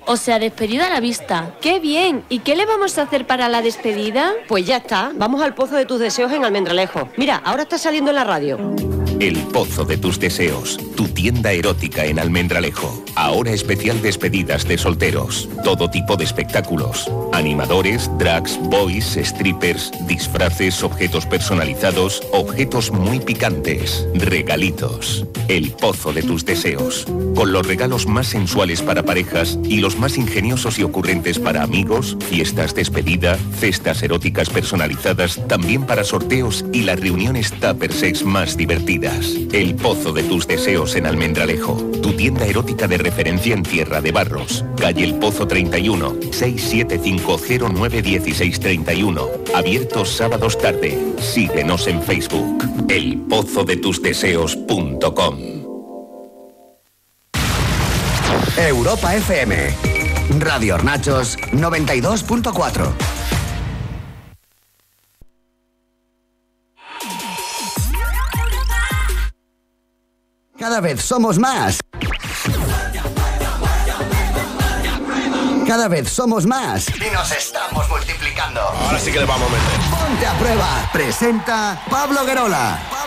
O sea, despedida a la vista. ¡Qué bien! ¿Y qué le vamos a hacer para la despedida? Pues ya está, vamos al Pozo de tus Deseos en Almendralejo. Mira, ahora está saliendo en la radio. El Pozo de tus Deseos, tu tienda erótica en Almendralejo. Ahora especial despedidas de solteros. Todo tipo de espectáculos. Animadores, drags, boys, strippers, disfraces, objetos personalizados, objetos muy picantes, regalitos. El Pozo de tus Deseos. Con los regalos más sensuales para parejas y los más ingeniosos y ocurrentes para amigos, fiestas despedida, cestas eróticas personalizadas, también para sorteos y las reuniones tupper sex más divertidas. El Pozo de tus Deseos en Almendralejo, tu tienda erótica de referencia en Tierra de Barros, calle El Pozo 31, 675091631, abiertos sábados tarde. Síguenos en Facebook, elpozodetusdeseos.com. Europa FM, Radio Hornachos 92.4. Cada vez somos más. Cada vez somos más. Y nos estamos multiplicando. Ahora sí que le vamos a meter. Ponte a prueba. Presenta Pablo Guerola.